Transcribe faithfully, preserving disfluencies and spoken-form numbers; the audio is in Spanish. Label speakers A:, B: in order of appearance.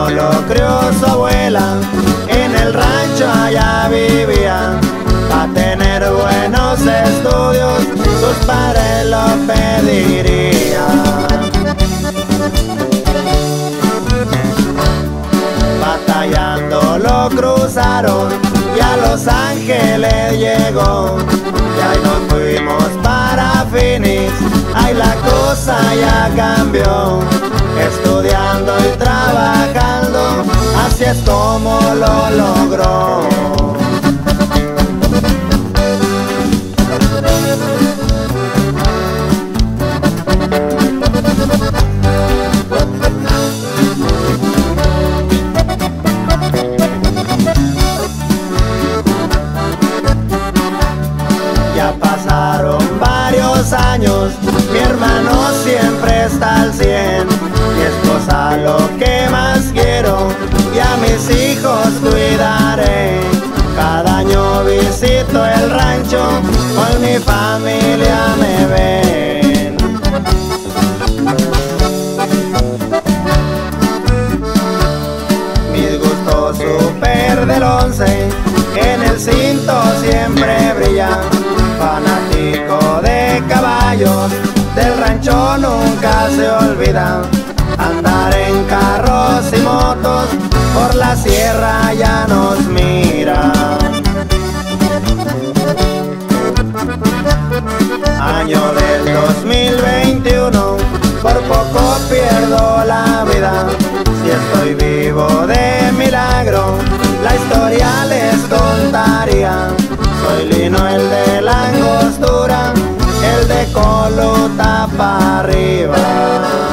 A: lo crió su abuela, en el rancho allá vivía. Pa' tener buenos estudios, sus padres lo pedirían. Batallando lo cruzaron y a Los Ángeles llegó. Y ahí nos fuimos para Phoenix, ahí la cosa ya cambió. Estudiando y trabajando, así es como lo logró. Ya pasaron varios años, mi hermano siempre está al cien. Mi esposa lo que más quiero y a mis hijos cuidaré. Cada año visito el rancho, con mi familia me ven. Mis gustos super del once, en el cinto siempre brillan. Fanático de caballos, del rancho nunca se olvida. Andar en carros y motos, por la sierra ya nos mira. Año del dos mil veintiuno, por poco pierdo la vida. Si estoy vivo de milagro, la historia les contaría. Soy Lino, el de la angostura, el de Coluta para arriba.